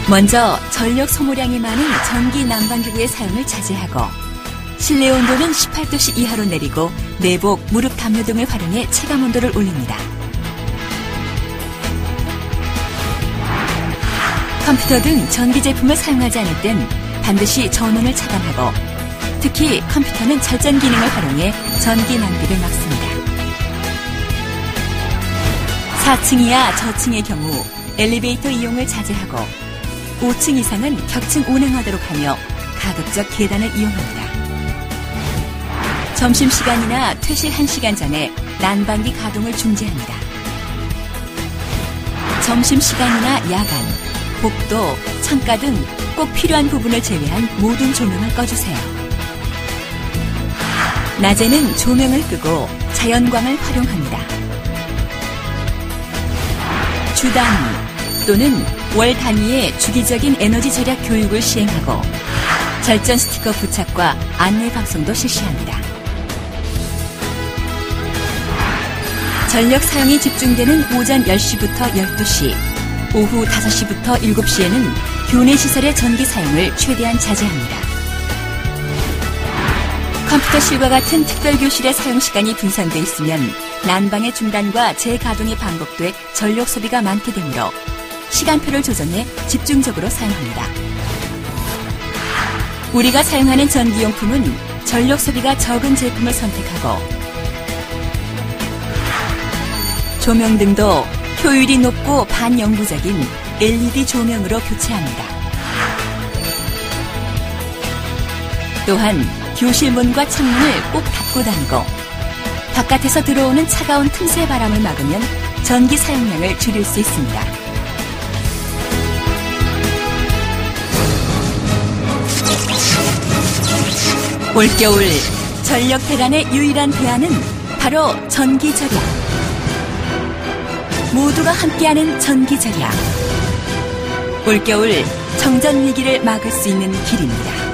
먼저 전력 소모량이 많은 전기 난방기구의 사용을 자제하고 실내 온도는 18도씨 이하로 내리고 내복, 무릎 담요 등을 활용해 체감 온도를 올립니다. 컴퓨터 등 전기 제품을 사용하지 않을 땐 반드시 전원을 차단하고 특히 컴퓨터는 절전 기능을 활용해 전기 낭비를 막습니다. 4층 이하 저층의 경우 엘리베이터 이용을 자제하고 5층 이상은 격층 운행하도록 하며 가급적 계단을 이용합니다. 점심시간이나 퇴실 1시간 전에 난방기 가동을 중지합니다. 점심시간이나 야간, 복도, 창가 등 꼭 필요한 부분을 제외한 모든 조명을 꺼주세요. 낮에는 조명을 끄고 자연광을 활용합니다. 주 단위 또는 월 단위의 주기적인 에너지 절약 교육을 시행하고 절전 스티커 부착과 안내 방송도 실시합니다. 전력 사용이 집중되는 오전 10시부터 12시, 오후 5시부터 7시에는 교내 시설의 전기 사용을 최대한 자제합니다. 컴퓨터실과 같은 특별교실의 사용시간이 분산돼 있으면 난방의 중단과 재가동이 반복돼 전력 소비가 많게 되므로 시간표를 조정해 집중적으로 사용합니다. 우리가 사용하는 전기용품은 전력 소비가 적은 제품을 선택하고 조명등도 효율이 높고 반영구적인 LED 조명으로 교체합니다. 또한 교실 문과 창문을 꼭 닫고 다니고 바깥에서 들어오는 차가운 틈새 바람을 막으면 전기 사용량을 줄일 수 있습니다. 올겨울 전력 대란의 유일한 대안은 바로 전기 절약. 모두가 함께하는 전기 절약. 올겨울 정전 위기를 막을 수 있는 길입니다.